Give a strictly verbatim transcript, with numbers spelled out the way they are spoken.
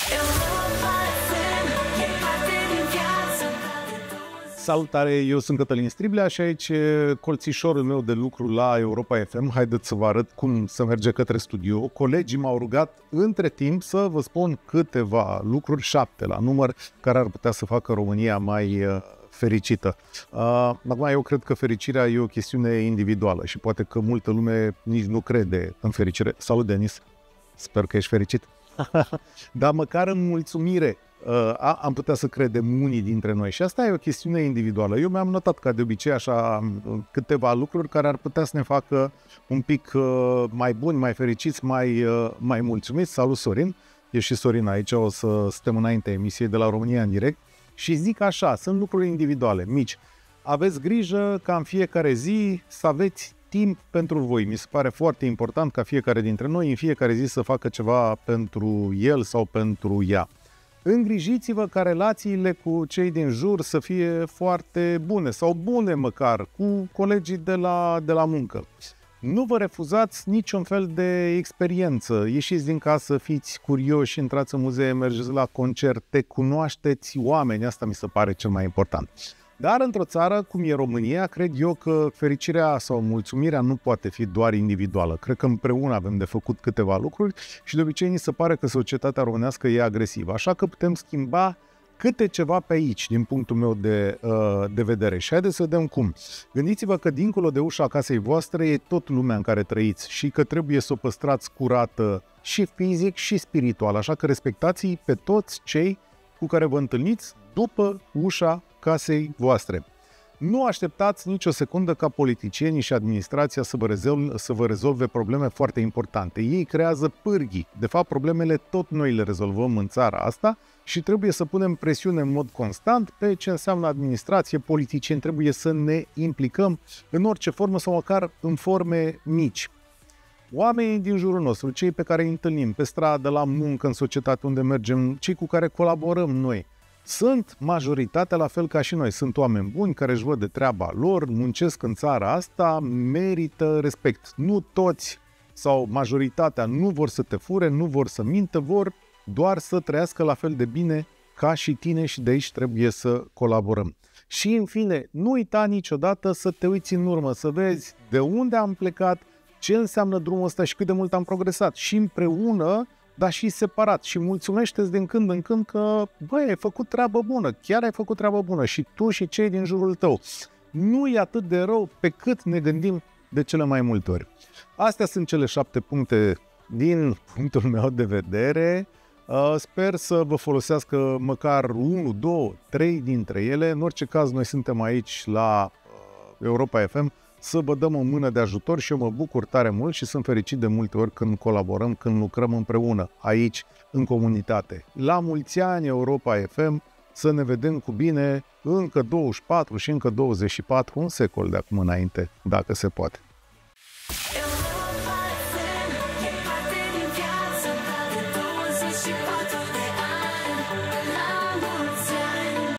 Salutare, eu sunt Cătălin Striblea și aici e colțișorul meu de lucru la Europa F M. Haideți să vă arăt cum să merge către studio. Colegii m-au rugat între timp să vă spun câteva lucruri, șapte la număr, care ar putea să facă România mai uh, fericită. Uh, acum, eu cred că fericirea e o chestiune individuală și poate că multă lume nici nu crede în fericire. Salut, Denis! Sper că ești fericit. Dar măcar în mulțumire uh, am putea să credem unii dintre noi și asta e o chestiune individuală. Eu mi-am notat ca de obicei așa câteva lucruri care ar putea să ne facă un pic uh, mai buni, mai fericiți, mai, uh, mai mulțumiți. Salut, Sorin! E și Sorin aici, o să stăm înainte emisiei de la România în direct și zic așa, sunt lucruri individuale, mici. Aveți grijă ca în fiecare zi să aveți timp pentru voi. Mi se pare foarte important ca fiecare dintre noi în fiecare zi să facă ceva pentru el sau pentru ea. Îngrijiți-vă ca relațiile cu cei din jur să fie foarte bune sau bune măcar cu colegii de la, de la muncă. Nu vă refuzați niciun fel de experiență. Ieșiți din casă, fiți curioși, intrați în muzee, mergeți la concerte, cunoașteți oameni. Asta mi se pare cel mai important. Dar într-o țară cum e România, cred eu că fericirea sau mulțumirea nu poate fi doar individuală. Cred că împreună avem de făcut câteva lucruri și de obicei ni se pare că societatea românească e agresivă. Așa că putem schimba câte ceva pe aici, din punctul meu de, de vedere. Și haideți să vedem cum. Gândiți-vă că dincolo de ușa casei voastre e tot lumea în care trăiți și că trebuie să o păstrați curată și fizic și spiritual. Așa că respectați-i pe toți cei cu care vă întâlniți după ușa casei voastre. Nu așteptați nicio secundă ca politicienii și administrația să vă, rezolve, să vă rezolve probleme foarte importante. Ei creează pârghii. De fapt, problemele tot noi le rezolvăm în țara asta și trebuie să punem presiune în mod constant pe ce înseamnă administrație, politicieni. Trebuie să ne implicăm în orice formă sau măcar în forme mici. Oamenii din jurul nostru, cei pe care îi întâlnim pe stradă, la muncă, în societate unde mergem, cei cu care colaborăm noi, sunt majoritatea la fel ca și noi. Sunt oameni buni care își văd de treaba lor, muncesc în țara asta, merită respect. Nu toți sau majoritatea nu vor să te fure, nu vor să mintă, vor doar să trăiască la fel de bine ca și tine și de aici trebuie să colaborăm. Și în fine, nu uita niciodată să te uiți în urmă, să vezi de unde am plecat, ce înseamnă drumul ăsta și cât de mult am progresat. Și împreună, dar și separat. Și mulțumește-ți din când în când că, băi, ai făcut treabă bună, chiar ai făcut treabă bună și tu și cei din jurul tău. Nu e atât de rău pe cât ne gândim de cele mai multe ori. Astea sunt cele șapte puncte din punctul meu de vedere. Sper să vă folosească măcar unu, două, trei dintre ele. În orice caz, noi suntem aici la Europa F M să vă dăm o mână de ajutor și eu mă bucur tare mult și sunt fericit de multe ori când colaborăm, când lucrăm împreună aici, în comunitate. La mulți ani Europa F M, să ne vedem cu bine încă douăzeci și patru și încă douăzeci și patru, un secol de acum înainte, dacă se poate.